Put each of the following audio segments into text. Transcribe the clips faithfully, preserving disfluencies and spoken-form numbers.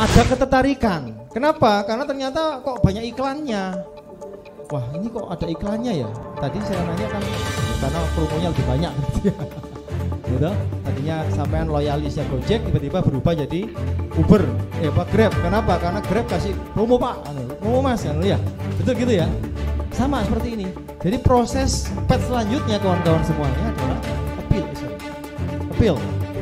ada ketertarikan. Kenapa? Karena ternyata kok banyak iklannya. Wah, ini kok ada iklannya ya? Tadi saya nanya kan karena promonya lebih banyak gitu. Tadinya sampean loyalisnya Gojek tiba-tiba berubah jadi Uber, eh apa Grab. Kenapa? Karena Grab kasih promo Pak, promo Mas kan ya. Betul gitu ya. Sama seperti ini. Jadi proses pet selanjutnya kawan-kawan semuanya adalah appeal. Appeal.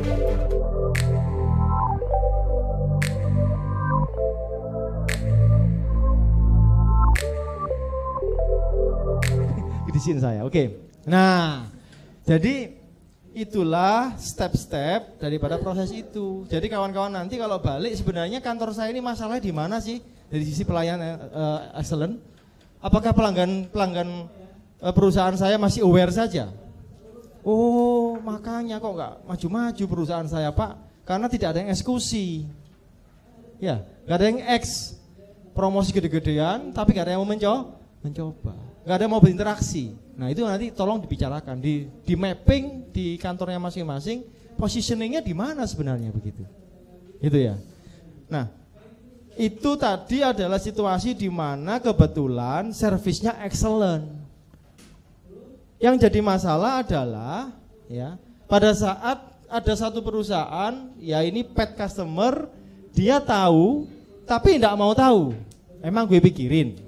Di sini saya. Oke. Nah, jadi itulah step-step daripada proses itu. Jadi kawan-kawan nanti kalau balik sebenarnya kantor saya ini masalahnya di mana sih dari sisi pelayanan uh, excellent? Apakah pelanggan pelanggan uh, perusahaan saya masih aware saja? Oh, makanya kok nggak maju-maju perusahaan saya Pak? Karena tidak ada yang eksekusi. Ya, nggak ada yang eks promosi gede-gedean, tapi nggak ada yang mau mencoba. mencoba. Nggak ada yang mau berinteraksi. Nah itu nanti tolong dibicarakan di di mapping di kantornya masing-masing, positioningnya di mana sebenarnya begitu, gitu ya. Nah itu tadi adalah situasi di mana kebetulan servisnya excellent. Yang jadi masalah adalah ya pada saat ada satu perusahaan ya ini pet customer dia tahu tapi tidak mau tahu. Emang gue pikirin.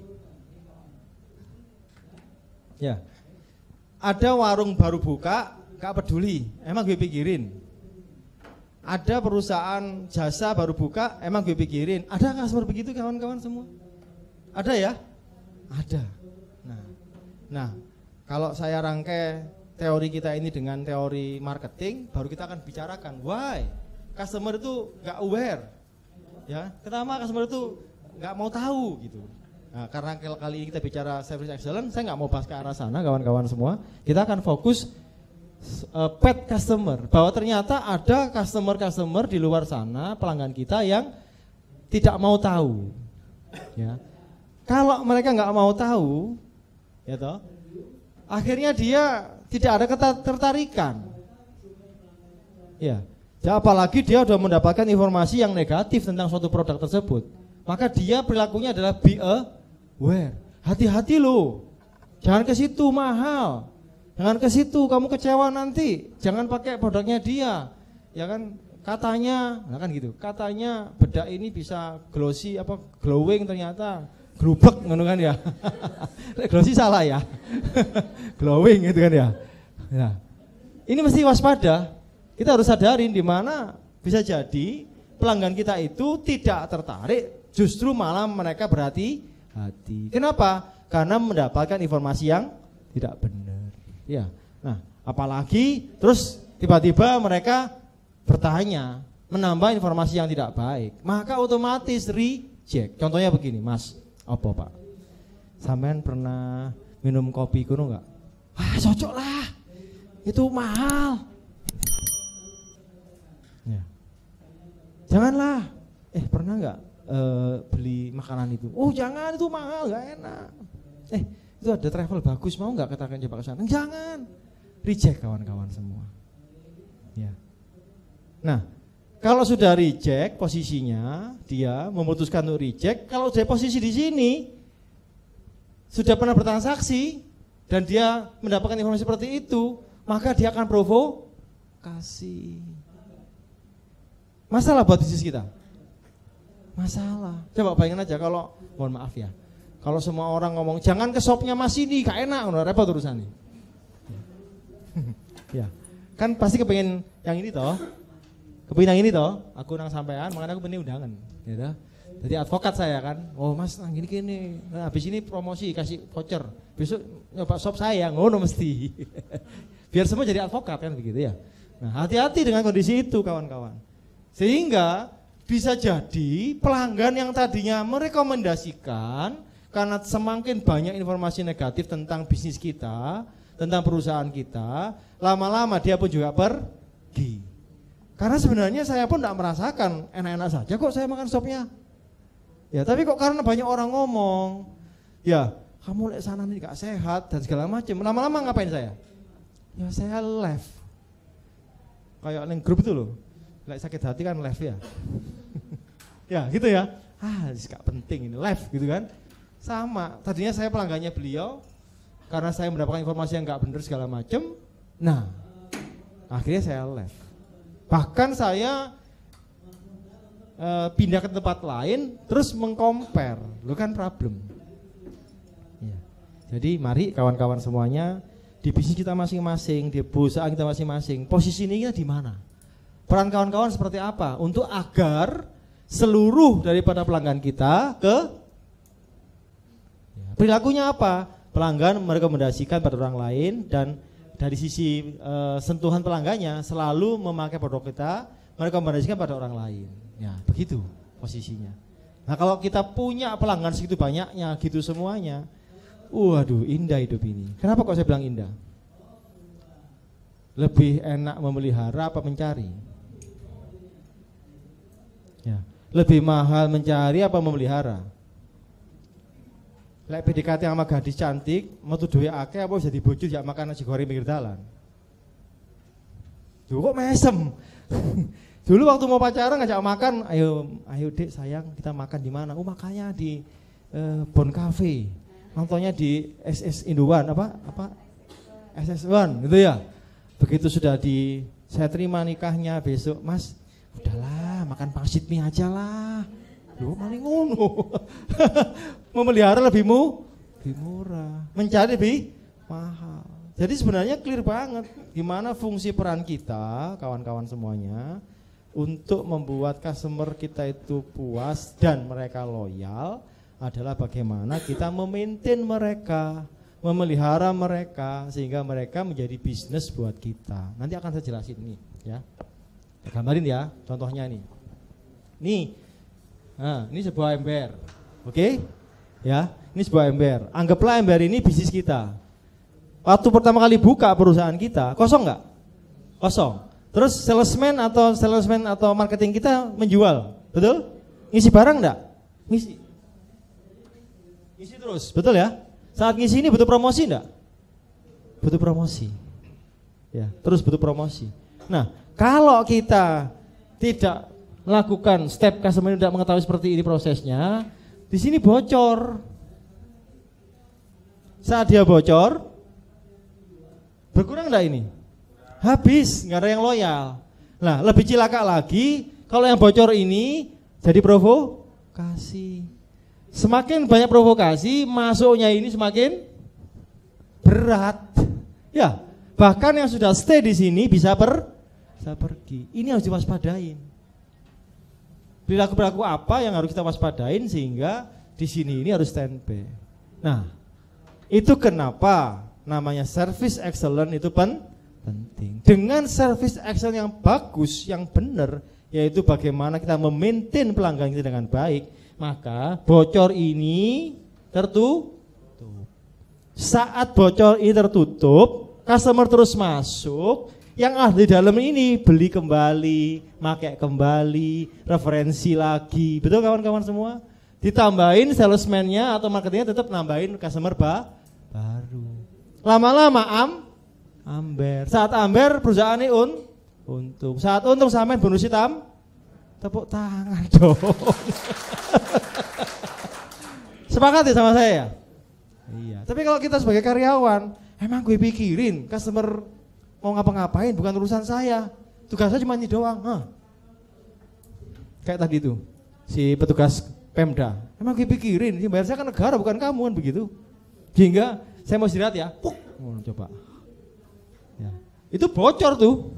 Ya, ada warung baru buka, gak peduli, emang gue pikirin. Ada perusahaan jasa baru buka, emang gue pikirin. Ada customer begitu kawan-kawan semua? Ada ya? Ada. Nah, nah, kalau saya rangkai teori kita ini dengan teori marketing, baru kita akan bicarakan why customer itu gak aware. Ya, pertama customer itu gak mau tahu gitu. Nah, karena kali ini kita bicara service excellence, saya nggak mau bahas ke arah sana kawan-kawan semua. Kita akan fokus uh, pet customer, bahwa ternyata ada customer-customer di luar sana, pelanggan kita yang tidak mau tahu. Ya. Kalau mereka nggak mau tahu, ya toh, akhirnya dia tidak ada ketertarikan. Ya, ya apalagi dia sudah mendapatkan informasi yang negatif tentang suatu produk tersebut, maka dia perilakunya adalah be a aware, hati-hati loh, jangan ke situ mahal, jangan ke situ kamu kecewa nanti, jangan pakai produknya dia, ya kan katanya, nah kan gitu, katanya bedak ini bisa glossy apa glowing ternyata glubek ngono kan ya, glossy salah ya, glowing gitu kan ya. Nah, ini mesti waspada, kita harus sadarin di mana bisa jadi pelanggan kita itu tidak tertarik, justru malah mereka berhati hati. Kenapa? Karena mendapatkan informasi yang tidak benar. Ya. Nah, apalagi terus tiba-tiba mereka bertanya, menambah informasi yang tidak baik, maka otomatis reject. Contohnya begini, Mas, apa Pak? Sampean pernah minum kopi kuno enggak? Ah, cocok lah. Itu mahal. Ya. Janganlah. Eh, pernah enggak? Uh, beli makanan itu, oh jangan itu mahal gak enak, eh itu ada travel bagus mau nggak kita akan coba ke sana, jangan, reject kawan-kawan semua, ya. Nah kalau sudah reject posisinya dia memutuskan untuk reject, kalau dia posisi di sini sudah pernah bertransaksi dan dia mendapatkan informasi seperti itu, maka dia akan provokasi. Masalah buat bisnis kita. Masalah. Coba bayangin aja kalau, mohon maaf ya, kalau semua orang ngomong jangan ke shopnya Mas ini, gak enak, udah repot urusannya. Ya, kan pasti kepengen yang ini toh, kepengen yang ini toh, aku nang sampean, makanya aku pengen undangan, gitu. Jadi advokat saya kan, oh Mas, nang gini gini, nah, habis ini promosi kasih voucher, besok nyoba shop saya, ngono mesti. Biar semua jadi advokat kan begitu ya. Nah hati-hati dengan kondisi itu kawan-kawan, sehingga bisa jadi pelanggan yang tadinya merekomendasikan karena semakin banyak informasi negatif tentang bisnis kita, tentang perusahaan kita, lama-lama dia pun juga pergi. Karena sebenarnya saya pun tidak merasakan enak-enak saja kok saya makan sopnya. Ya tapi kok karena banyak orang ngomong, ya kamu lihat sana nih gak sehat dan segala macam. Lama-lama ngapain saya? Ya saya left. Kayak neng grup itu loh. Lek sakit hati kan live ya. Ya gitu ya. Ah, gak penting ini live gitu kan. Sama, tadinya saya pelanggannya beliau, karena saya mendapatkan informasi yang gak benar segala macam. Nah, akhirnya saya live. Bahkan saya e, pindah ke tempat lain, terus mengcompare, lu kan problem. Ya. Jadi mari kawan-kawan semuanya, di bisnis kita masing-masing, di perusahaan kita masing-masing, posisi ini kita di mana? Peran kawan-kawan seperti apa? Untuk agar seluruh daripada pelanggan kita ke ya, perilakunya apa? Pelanggan merekomendasikan pada orang lain, dan dari sisi e, sentuhan pelanggannya selalu memakai produk kita, merekomendasikan pada orang lain. Ya, begitu posisinya. Nah, kalau kita punya pelanggan segitu banyaknya, gitu semuanya, waduh, indah hidup ini. Kenapa kok saya bilang indah? Lebih enak memelihara apa mencari? Ya. Lebih mahal mencari apa memelihara? Lek P D K T sama gadis cantik, mau tuh duwe akeh apa bisa dibojo jak makan nasi goreng pinggir dalan. Duh kok mesem. Dulu waktu mau pacaran ngajak makan, ayo ayo Dek sayang kita makan di mana? Oh makanya di eh, Bon Cafe. Nontonnya di S S Indowan apa apa S S One gitu ya. Begitu sudah di saya terima nikahnya besok, Mas, udahlah makan pangsit mie aja lah. Loh maling ngono. Memelihara lebih mu, lebih murah, mencari lebih mahal. Jadi sebenarnya clear banget gimana fungsi peran kita kawan-kawan semuanya untuk membuat customer kita itu puas dan mereka loyal adalah bagaimana kita memaintain mereka, memelihara mereka sehingga mereka menjadi bisnis buat kita. Nanti akan saya jelasin nih ya. Saya gambarin ya, contohnya nih. Nih, nah, ini sebuah ember, oke? Okay? Ya, ini sebuah ember. Anggaplah ember ini bisnis kita. Waktu pertama kali buka perusahaan kita, kosong nggak? Kosong. Terus salesman atau salesman atau marketing kita menjual, betul? Ngisi barang nggak? Ngisi. Ngisi terus, betul ya? Saat ngisi ini butuh promosi enggak? Butuh promosi. Ya, terus butuh promosi. Nah, kalau kita tidak lakukan step customer tidak mengetahui seperti ini prosesnya, di sini bocor. Saat dia bocor, berkurang enggak ini? Habis, enggak ada yang loyal. Nah, lebih cilaka lagi kalau yang bocor ini jadi provokasi. Semakin banyak provokasi, masuknya ini semakin berat. Ya, bahkan yang sudah stay di sini bisa per, bisa pergi. Ini harus diwaspadain. Perilaku-perilaku apa yang harus kita waspadain sehingga di sini ini harus standby. Nah, itu kenapa namanya service excellent itu pen, penting. Dengan service excellent yang bagus, yang benar, yaitu bagaimana kita memaintain pelanggan kita dengan baik, maka bocor ini tertutup. Saat bocor ini tertutup, customer terus masuk, yang ada di dalam ini beli kembali, pakai kembali, referensi lagi, betul kawan-kawan semua? Ditambahin salesman-nya atau marketingnya tetap nambahin customer ba baru. Lama-lama am amber. Saat amber perusahaan ini un untung. Saat untung sampean bonus hitam, tepuk tangan dong. Sepakat ya sama saya ya? Iya. Tapi kalau kita sebagai karyawan, emang gue pikirin customer mau ngapa-ngapain bukan urusan saya. Tugas saya cuma ini doang. Hah. Kayak tadi tuh si petugas Pemda. Emang gue pikirin, ini bayar saya kan negara bukan kamu kan begitu. Sehingga saya mau istirahat ya. Puk. Oh, coba. Ya. Itu bocor tuh.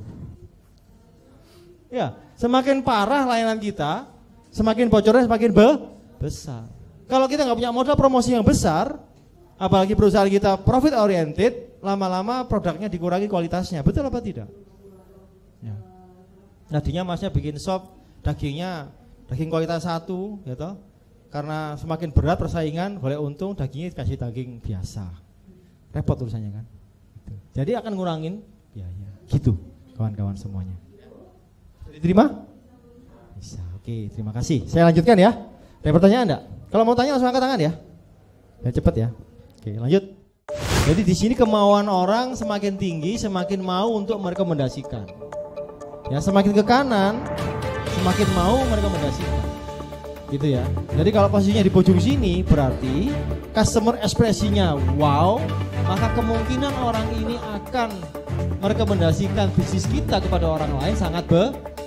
Ya, semakin parah layanan kita, semakin bocornya semakin be besar. Kalau kita nggak punya modal promosi yang besar, apalagi perusahaan kita profit oriented, lama-lama produknya dikurangi kualitasnya, betul apa tidak? Ya. Tadinya masnya bikin sop, dagingnya daging kualitas satu, gitu. Karena semakin berat persaingan, boleh untung dagingnya dikasih daging biasa, repot urusannya kan. Jadi akan ngurangin biaya, gitu kawan-kawan semuanya. Diterima? Bisa, oke, terima kasih. Saya lanjutkan ya. Ada pertanyaan enggak? Kalau mau tanya langsung angkat tangan ya. Ya cepat ya. Oke, lanjut. Jadi di sini kemauan orang semakin tinggi, semakin mau untuk merekomendasikan. Ya, semakin ke kanan, semakin mau merekomendasikan. gitu ya. Jadi kalau posisinya di pojok sini berarti customer ekspresinya wow, maka kemungkinan orang ini akan merekomendasikan bisnis kita kepada orang lain sangat be